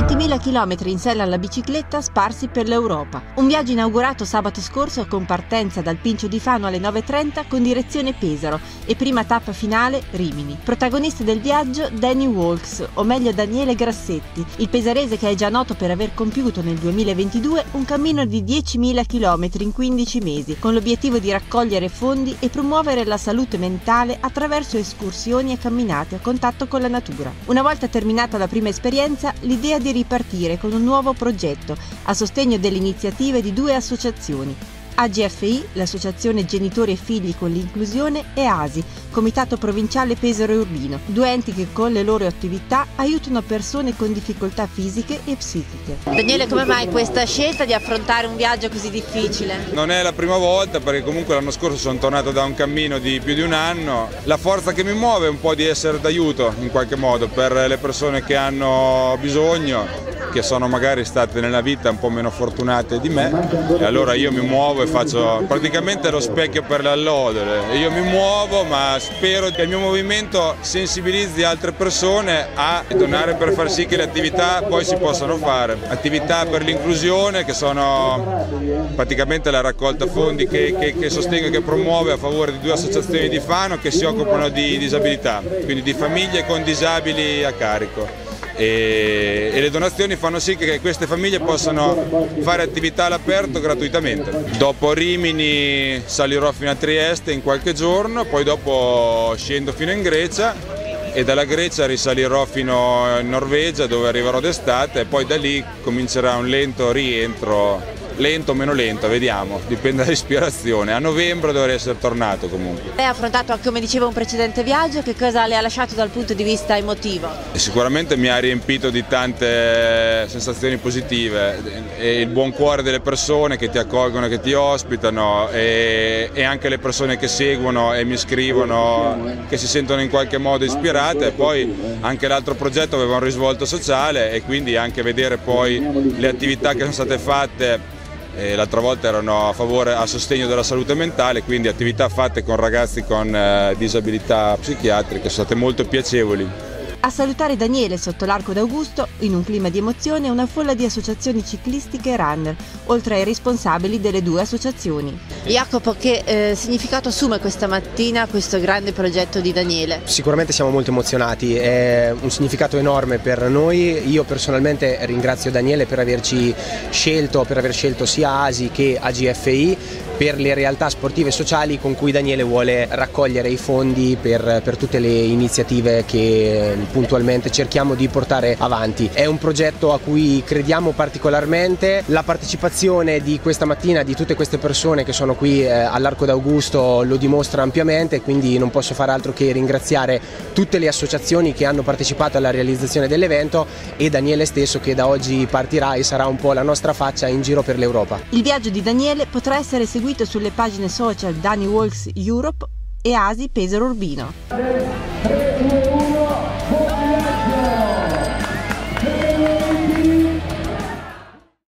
20.000 chilometri in sella alla bicicletta sparsi per l'Europa. Un viaggio inaugurato sabato scorso con partenza dal Pincio di Fano alle 9:30 con direzione Pesaro e prima tappa finale Rimini. Protagonista del viaggio Danny Walks, o meglio Daniele Grassetti, il pesarese che è già noto per aver compiuto nel 2022 un cammino di 10.000 chilometri in 15 mesi, con l'obiettivo di raccogliere fondi e promuovere la salute mentale attraverso escursioni e camminate a contatto con la natura. Una volta terminata la prima esperienza, l'idea di ripartire con un nuovo progetto a sostegno delle iniziative di due associazioni: AGFI, l'Associazione Genitori e Figli con l'Inclusione, e ASI, Comitato Provinciale Pesaro e Urbino, due enti che con le loro attività aiutano persone con difficoltà fisiche e psichiche. Daniele, come mai questa scelta di affrontare un viaggio così difficile? Non è la prima volta, perché comunque l'anno scorso sono tornato da un cammino di più di un anno. La forza che mi muove è un po' di essere d'aiuto in qualche modo per le persone che hanno bisogno, che sono magari state nella vita un po' meno fortunate di me, e allora io mi muovo e faccio praticamente lo specchio per le allodole. Io mi muovo, ma spero che il mio movimento sensibilizzi altre persone a donare per far sì che le attività poi si possano fare. Attività per l'inclusione, che sono praticamente la raccolta fondi che sostengo e che promuove a favore di due associazioni di Fano che si occupano di disabilità, quindi di famiglie con disabili a carico. E le donazioni fanno sì che queste famiglie possano fare attività all'aperto gratuitamente. Dopo Rimini salirò fino a Trieste in qualche giorno, poi dopo scendo fino in Grecia e dalla Grecia risalirò fino in Norvegia, dove arriverò d'estate, e poi da lì comincerà un lento rientro. Lento o meno lento, vediamo, dipende dall'ispirazione. A novembre dovrei essere tornato comunque. Lei ha affrontato, come dicevo, un precedente viaggio. Che cosa le ha lasciato dal punto di vista emotivo? Sicuramente mi ha riempito di tante sensazioni positive, e il buon cuore delle persone che ti accolgono, che ti ospitano, e anche le persone che seguono e mi scrivono, che si sentono in qualche modo ispirate. E poi anche l'altro progetto aveva un risvolto sociale, e quindi anche vedere poi le attività che sono state fatte. L'altra volta erano a sostegno della salute mentale, quindi attività fatte con ragazzi con disabilità psichiatriche sono state molto piacevoli. A salutare Daniele sotto l'Arco d'Augusto, in un clima di emozione, una folla di associazioni ciclistiche e runner, oltre ai responsabili delle due associazioni. Jacopo, che significato assume questa mattina questo grande progetto di Daniele? Sicuramente siamo molto emozionati, è un significato enorme per noi. Io personalmente ringrazio Daniele per aver scelto sia ASI che AGFI per le realtà sportive e sociali con cui Daniele vuole raccogliere i fondi per tutte le iniziative che puntualmente cerchiamo di portare avanti. È un progetto a cui crediamo particolarmente. La partecipazione di questa mattina di tutte queste persone che sono qui all'Arco d'Augusto lo dimostra ampiamente, quindi non posso fare altro che ringraziare tutte le associazioni che hanno partecipato alla realizzazione dell'evento e Daniele stesso, che da oggi partirà e sarà un po' la nostra faccia in giro per l'Europa. Il viaggio di Daniele potrà essere seguito sulle pagine social Danny Walks Europe e ASI Pesaro Urbino.